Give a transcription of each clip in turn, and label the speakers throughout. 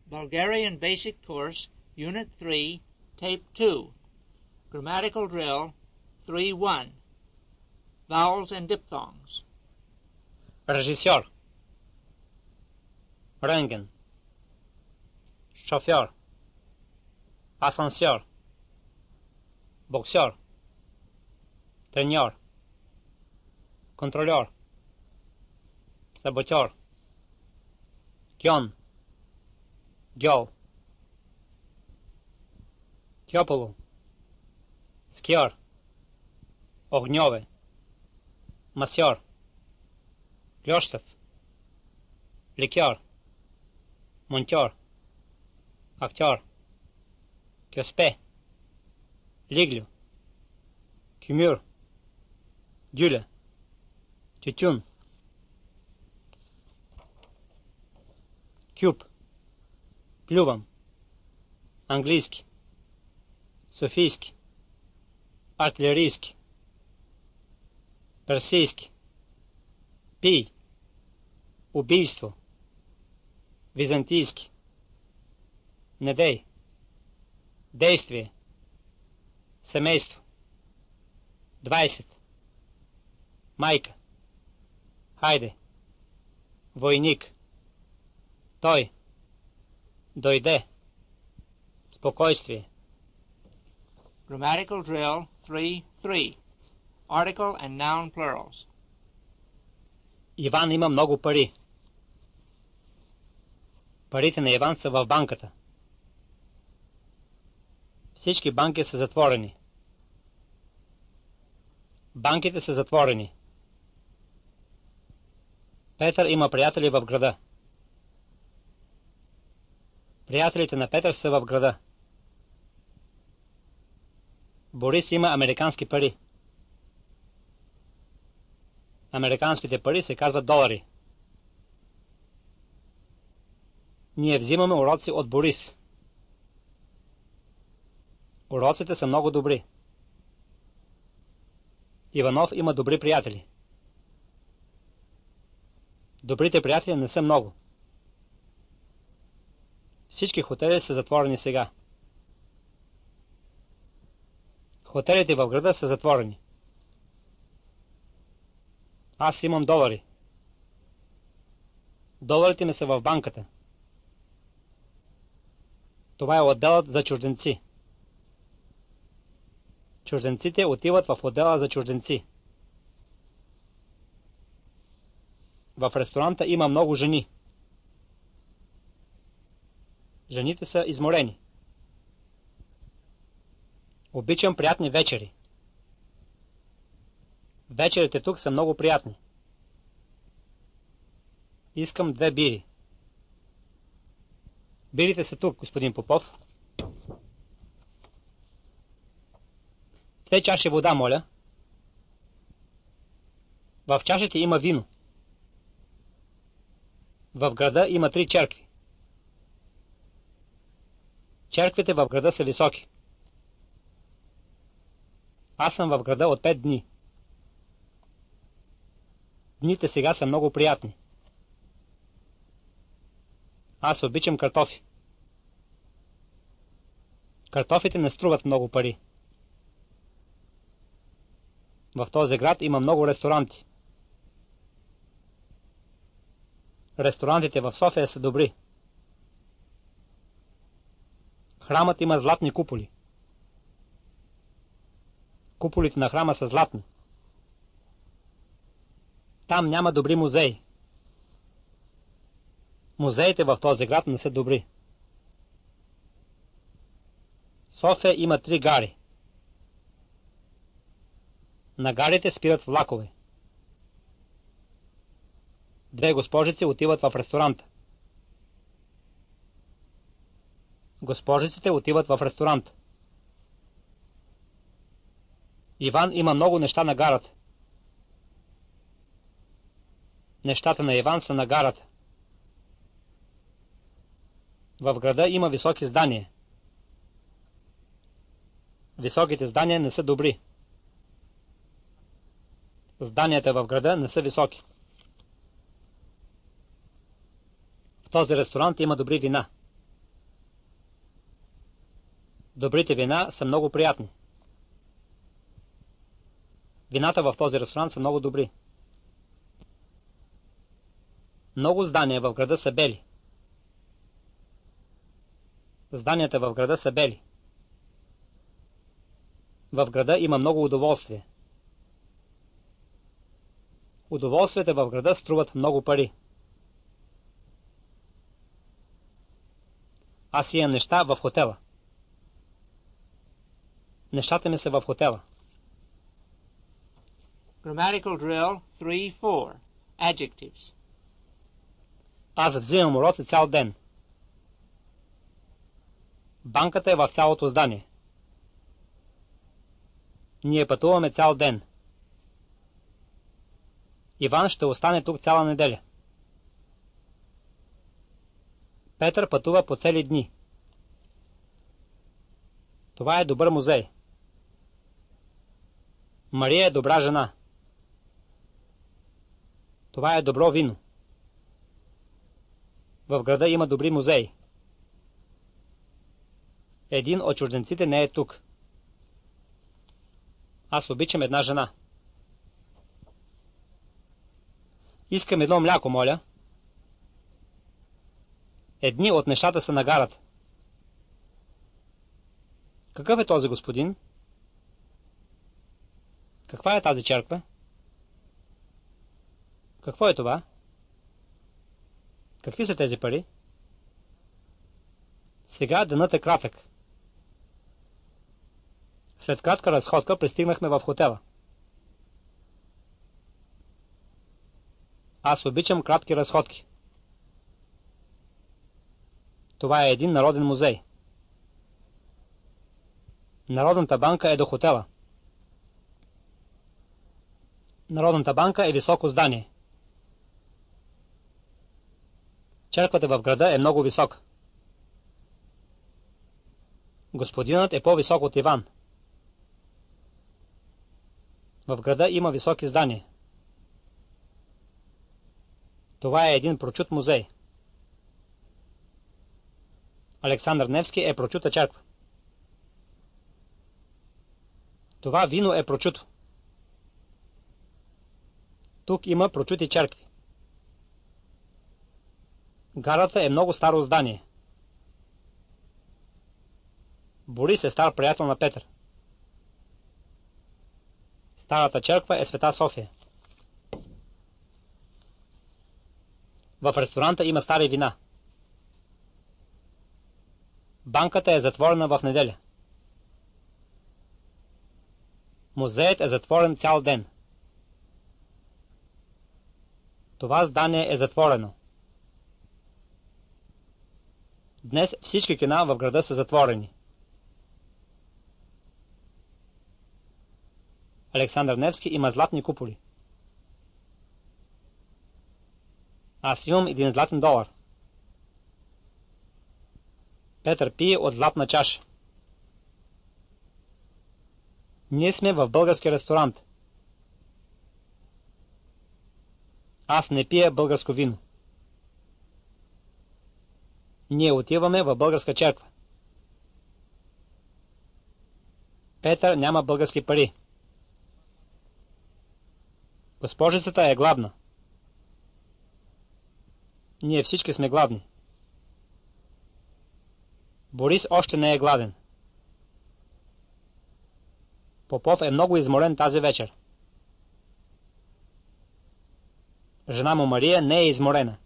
Speaker 1: Bulgarian Basic Course, Unit 3, Tape 2. Grammatical Drill 3-1. Vowels and Diphthongs.
Speaker 2: Режисьор. Рентген. Шофьор. Асансьор. Боксер. Треньор. Контролер. Саботер. Кьон. Гьол. Кьополо. Скиор. Огньове. Масьор. Лёштев. Ликер. Монтер. Актер. Кьоспе. Лиглю. Кюмюр. Дюля. Тютюн. Кюб. Плювам. Английский. Софийский. Артиллерийский. Персийский. Пий. Убийство. Византийский. Недей. Действие. Семейство. 20. Майка. Хайде. Войник. Той. Дойде. Спокойствие.
Speaker 1: Grammatical Drill 3-3. Article and Noun Plurals.
Speaker 2: Иван има много пари. Парите на Иван са в банката. Всички банки са затворени. Банките са затворени. Петър има приятели в града. Приятелите на Петър са в града. Борис има американски пари. Американските пари се казват долари. Ние взимаме уроци от Борис. Уроците са много добри. Иванов има добри приятели. Добрите приятели не са много. Всички хотели са затворени сега. Хотелите в града са затворени. Аз имам долари. Доларите ми са в банката. Това е отделът за чужденци. Чужденците отиват в отдела за чужденци. В ресторанта има много жени. Жените са изморени. Обичам приятни вечери. Вечерите тук са много приятни. Искам 2 бири. Бирите са тук, господин Попов. 2 чаши вода, моля. В чашите има вино. В града има 3 черкви. Черквите в града са високи. Аз съм в града от 5 дни. Дните сега са много приятни. Аз обичам картофи. Картофите не струват много пари. В този град има много ресторанти. Ресторантите в София са добри. Храмът има златни куполи. Куполите на храма са златни. Там няма добри музеи. Музеите в този град не са добри. София има 3 гари. На гарите спират влакове. 2 госпожици отиват в ресторанта. Госпожиците отиват в ресторанта. Иван има много неща на гарата. Нещата на Иван са на гарата. В града има високи здания. Високите здания не са добри. Зданията в града не са високи. В този ресторант има добри вина. Добрите вина са много приятни. Вината в този ресторант са много добри. Много здания в града са бели. Зданията в града са бели. В града има много удоволствие. Удоволствията в града струват много пари. Аз имам неща в хотела. Нещата ми са в хотела.
Speaker 1: Grammatical drill 3-4. Adjectives.
Speaker 2: Аз взимам уроци цял ден. Банката е в цялото здание. Ние пътуваме цял ден. Иван ще остане тук цяла неделя. Петър пътува по цели дни. Това е добър музей. Мария е добра жена. Това е добро вино. В града има добри музеи. Един от чужденците не е тук. Аз обичам една жена. Искам едно мляко, моля. Едни от нещата са на гарата. Какъв е този господин? Каква е тази черква? Какво е това? Какви са тези пари? Сега денът е кратък. След кратка разходка пристигнахме в хотела. Аз обичам кратки разходки. Това е един народен музей. Народната банка е до хотела. Народната банка е високо здание. Черквата в града е много висока. Господинът е по-висок от Иван. В града има високи здания. Това е един прочут музей. Александър Невски е прочута черква. Това вино е прочуто. Тук има прочути черкви. Гарата е много старо здание. Борис е стар приятел на Петър. Старата черква е Света София. В ресторанта има стари вина. Банката е затворена в неделя. Музеят е затворен цял ден. Това здание е затворено. Днес всички кина в града са затворени. Александър Невски има златни куполи. Аз имам един златен долар. Петър пие от златна чаша. Ние сме в български ресторант. Аз не пия българско вино. Ние отиваме в българска черква. Петър няма български пари. Госпожицата е гладна. Ние всички сме гладни. Борис още не е гладен. Попов е много изморен тази вечер. Жена му Мария не е изморена.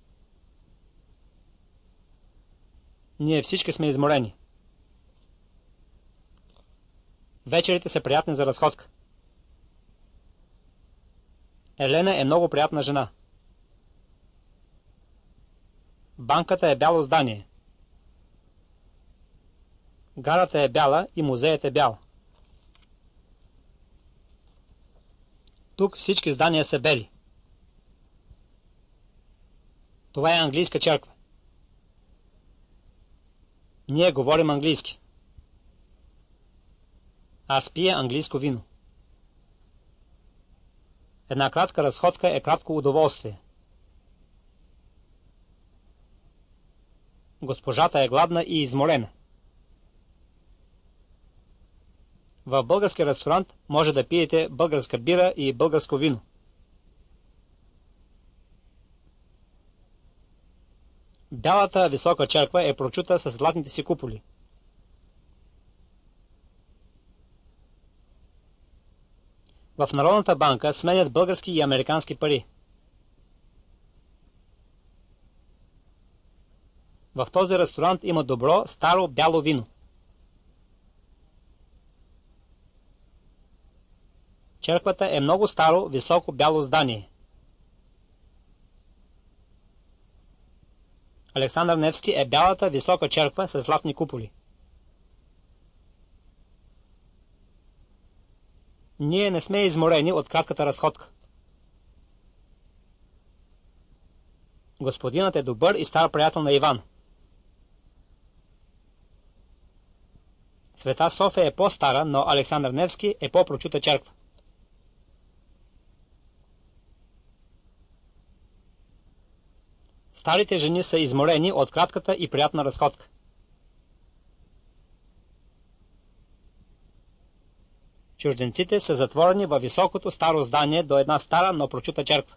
Speaker 2: Ние всички сме изморени. Вечерите са приятни за разходка. Елена е много приятна жена. Банката е бяло здание. Гарата е бяла и музеят е бял. Тук всички здания са бели. Това е английска черква. Ние говорим английски. Аз пия английско вино. Една кратка разходка е кратко удоволствие. Госпожата е гладна и изморена. В български ресторант може да пиете българска бира и българско вино. Бялата висока черква е прочута с златните си куполи. В Народната банка сменят български и американски пари. В този ресторант има добро, старо, бяло вино. Черквата е много старо, високо бяло здание. Александър Невски е бялата висока черква с златни куполи. Ние не сме изморени от кратката разходка. Господинът е добър и стар приятел на Иван. Света София е по-стара, но Александър Невски е по-прочута черква. Старите жени са изморени от кратката и приятна разходка. Чужденците са затворени във високото старо здание до една стара, но прочута черква.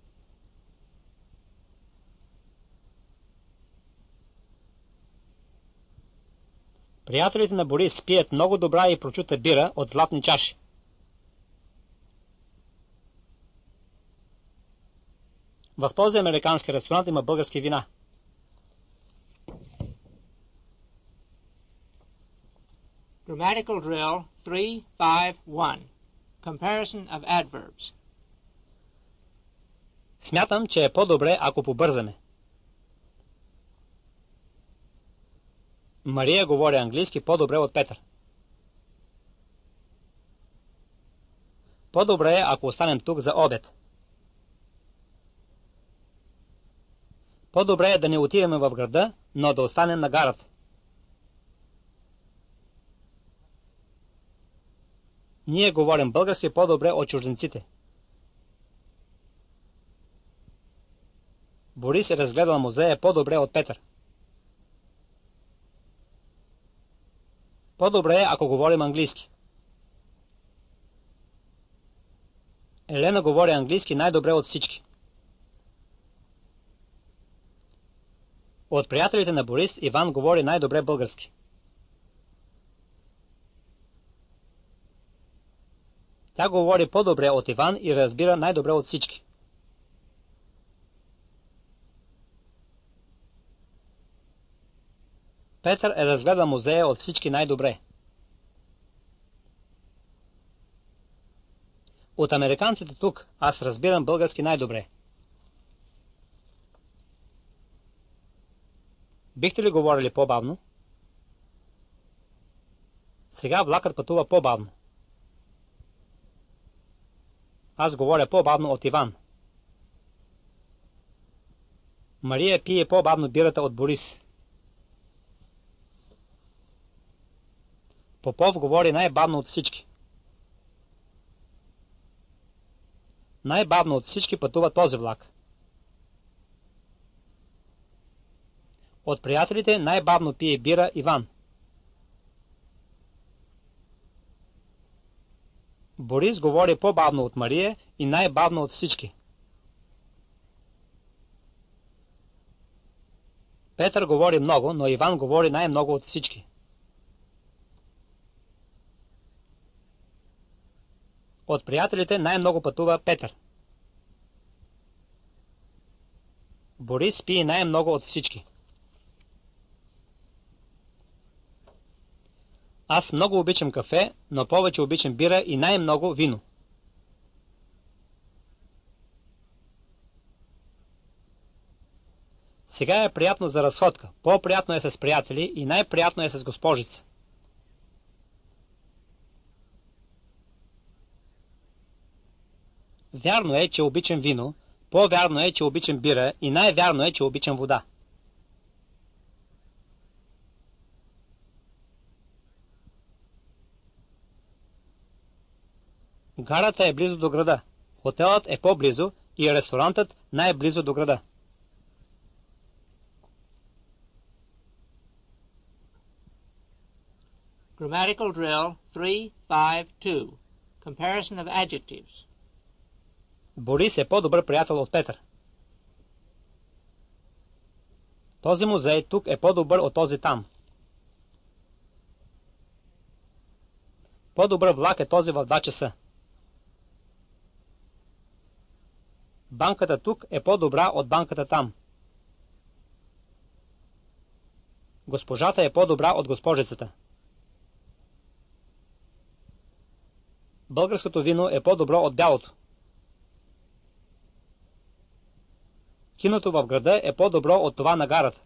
Speaker 2: Приятелите на Борис пият много добра и прочута бира от златни чаши. В този американски ресторант има български вина.
Speaker 1: Grammatical drill 3-5-1. Comparison of adverbs.
Speaker 2: Смятам, че е по-добре, ако побързаме. Мария говори английски по-добре от Петър. По-добре е, ако останем тук за обед. По-добре е да не отидем в града, но да останем на гарата. Ние говорим български по-добре от чужденците. Борис е разгледал музея по-добре от Петър. По-добре е, ако говорим английски. Елена говори английски най-добре от всички. От приятелите на Борис, Иван говори най-добре български. Тя говори по-добре от Иван и разбира най-добре от всички. Петър е разгледал музея от всички най-добре. От американците тук аз разбирам български най-добре. Бихте ли говорили по-бавно? Сега влакът пътува по-бавно. Аз говоря по-бавно от Иван. Мария пие по-бавно бирата от Борис. Попов говори най-бавно от всички. Най-бавно от всички пътува този влак. От приятелите най-бавно пие бира Иван. Борис говори по-бавно от Мария и най-бавно от всички. Петър говори много, но Иван говори най-много от всички. От приятелите най-много пътува Петър. Борис пие най-много от всички. Аз много обичам кафе, но повече обичам бира и най-много вино. Сега е приятно за разходка. По-приятно е с приятели и най-приятно е с госпожица. Вярно е, че обичам вино, по-вярно е, че обичам бира и най-вярно е, че обичам вода. Гарата е близо до града, хотелът е по-близо и ресторантът най-близо до града.
Speaker 1: Grammatical drill 3-5-2. 5.2. Comparison of adjectives.
Speaker 2: Борис е по-добър приятел от Петър. Този музей тук е по-добър от този там. По-добър влак е този в 2 часа. Банката тук е по-добра от банката там. Госпожата е по-добра от госпожицата. Българското вино е по-добро от бялото. Киното в града е по-добро от това на гарата.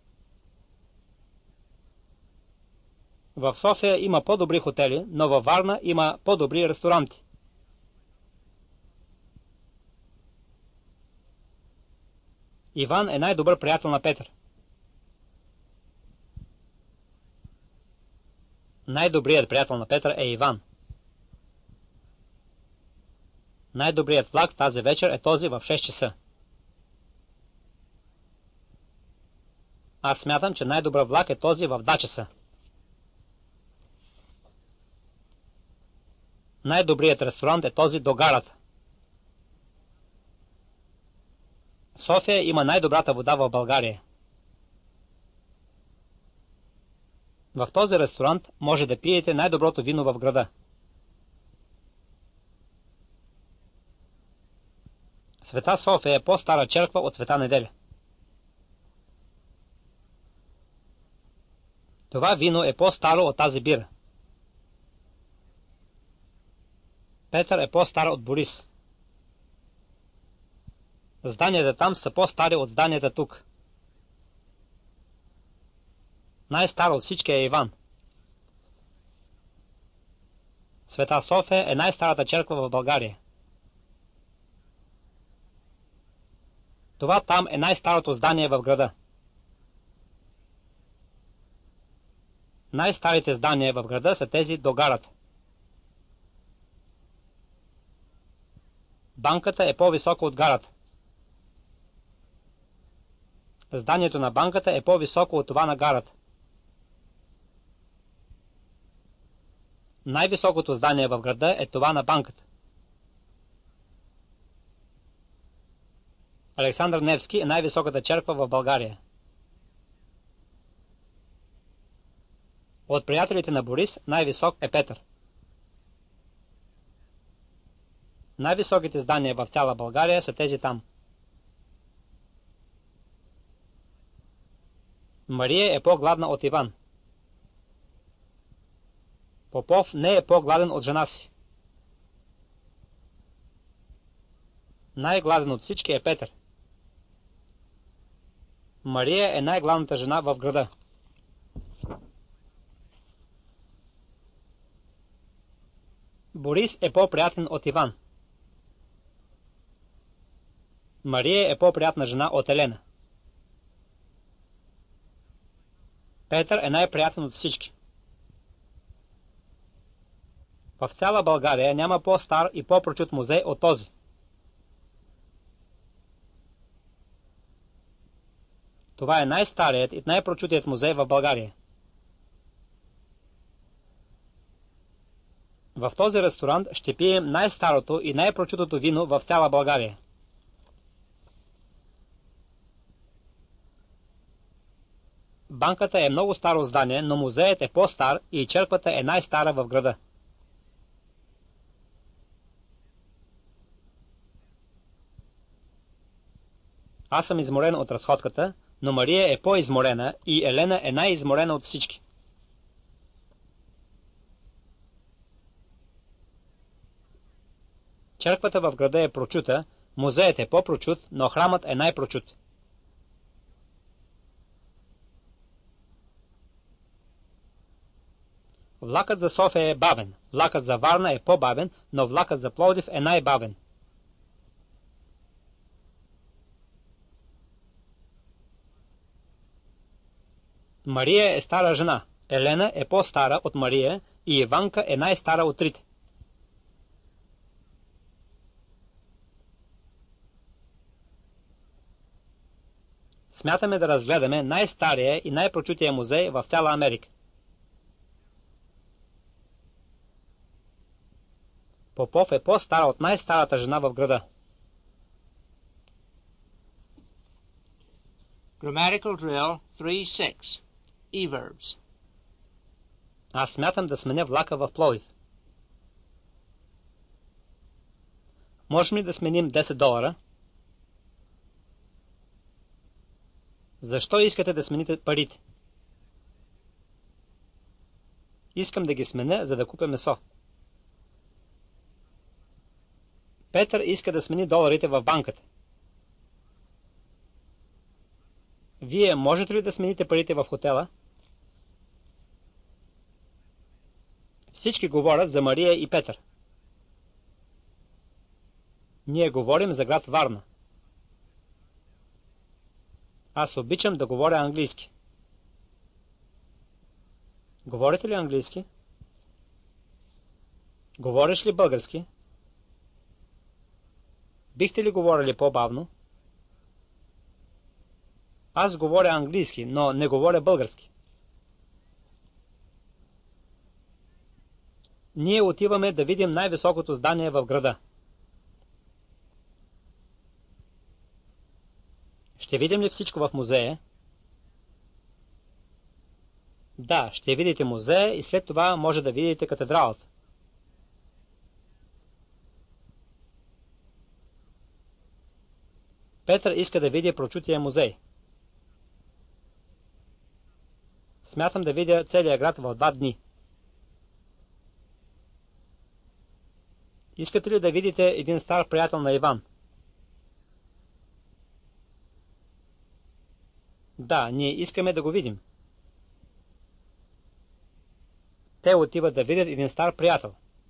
Speaker 2: В София има по-добри хотели, но във Варна има по-добри ресторанти. Иван е най-добър приятел на Петър. Най-добрият приятел на Петър е Иван. Най-добрият влак тази вечер е този в 6 часа. Аз смятам, че най-добър влак е този в 2 часа. Най-добрият ресторант е този до гарата. София има най-добрата вода в България. В този ресторант може да пиете най-доброто вино в града. Света София е по-стара черква от Света Неделя. Това вино е по-старо от тази бира. Петър е по-стар от Борис. Зданията там са по-стари от зданията тук. Най-стар от всички е Иван. Света София е най-старата черква в България. Това там е най-старото здание в града. Най-старите здания в града са тези до гарата. Банката е по-висока от гарата. Зданието на банката е по-високо от това на гарата. Най-високото здание в града е това на банката. Александър Невски е най-високата черква в България. От приятелите на Борис най-висок е Петър. Най-високите здания в цяла България са тези там. Мария е по-гладна от Иван. Попов не е по-гладен от жена си. Най-гладен от всички е Петър. Мария е най-гладната жена в града. Борис е по-приятен от Иван. Мария е по-приятна жена от Елена. Петър е най-приятен от всички. В цяла България няма по-стар и по-прочут музей от този. Това е най-старият и най-прочутият музей в България. В този ресторант ще пием най-старото и най-прочутото вино в цяла България. Банката е много старо здание, но музеят е по-стар и черквата е най-стара в града. Аз съм изморен от разходката, но Мария е по-изморена и Елена е най-изморена от всички. Черквата в града е прочута, музеят е по-прочут, но храмът е най-прочут. Влакът за София е бавен, влакът за Варна е по-бавен, но влакът за Пловдив е най-бавен. Мария е стара жена, Елена е по-стара от Мария и Иванка е най-стара от трите. Смятаме да разгледаме най-стария и най-прочутия музей в цяла Америка. Попов е по-стара от най-старата жена в града.
Speaker 1: Grammatical drill 3-6. E-verbs.
Speaker 2: Аз смятам да сменя влака в Пловдив. Можем ли да сменим $10? Защо искате да смените парите? Искам да ги сменя, за да купя месо. Петър иска да смени доларите в банката. Вие можете ли да смените парите в хотела? Всички говорят за Мария и Петър. Ние говорим за град Варна. Аз обичам да говоря английски. Говорите ли английски? Говориш ли български? Бихте ли говорили по-бавно? Аз говоря английски, но не говоря български. Ние отиваме да видим най-високото здание в града. Ще видим ли всичко в музея? Да, ще видите музея и след това може да видите катедралата. Петър иска да види прочутия музей. Смятам да видя целия град в 2 дни. Искате ли да видите един стар приятел на Иван? Да, ние искаме да го видим. Те отиват да видят един стар приятел.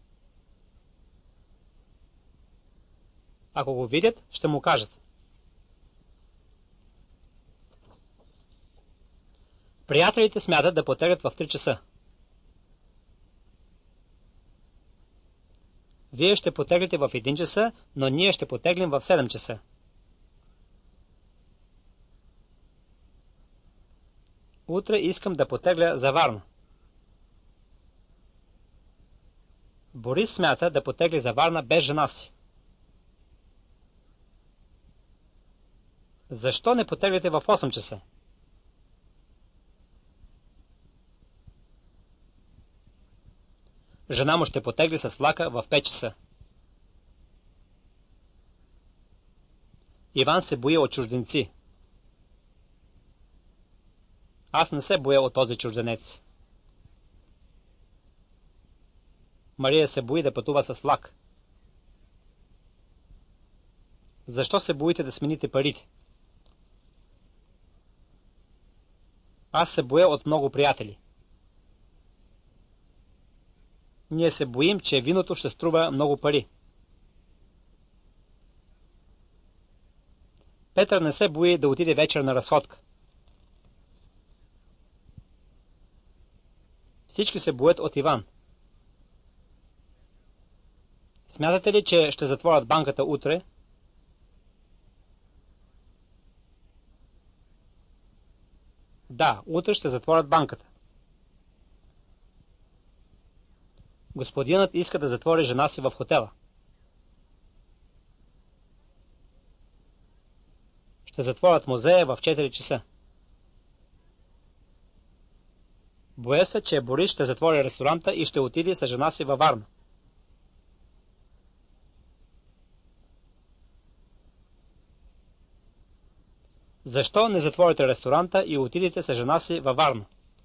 Speaker 2: Ако го видят, ще му кажат. Приятелите смятат да потеглят в 3 часа. Вие ще потеглите в 1 часа, но ние ще потеглим в 7 часа. Утре искам да потегля за Варна. Борис смята да потегли за Варна без жена си. Защо не потеглите в 8 часа? Жена му ще потегли с влака в 5 часа. Иван се бои от чужденци. Аз не се боя от този чужденец. Мария се бои да пътува с влак. Защо се боите да смените парите? Аз се боя от много приятели. Ние се боим, че виното ще струва много пари. Петър не се бои да отиде вечер на разходка. Всички се боят от Иван. Смятате ли, че ще затворят банката утре? Да, утре ще затворят банката. Господинът иска да затвори жена си в хотела. Ще затворят музея в 4 часа. Боя се, че Борис ще затвори ресторанта и ще отиде с жена си във Варна. Защо не затворите ресторанта и отидете с жена си във Варна?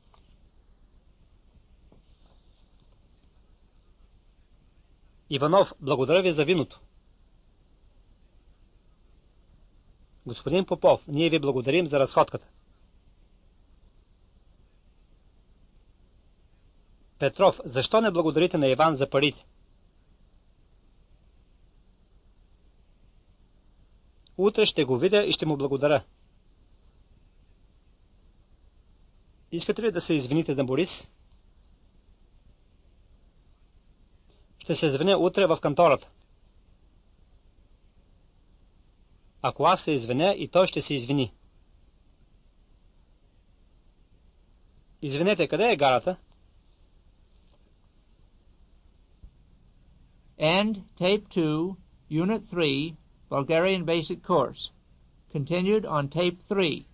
Speaker 2: Иванов, благодаря ви за виното. Господин Попов, ние ви благодарим за разходката. Петров, защо не благодарите на Иван за парите? Утре ще го видя и ще му благодаря. Искате ли да се извините на Борис? Ще се извиня утре в кантората. Ако аз се извиня, и той ще се извини. Извинете, къде е гарата?
Speaker 1: End Tape 2, Unit 3, Bulgarian Basic Course. Continued on Tape 3.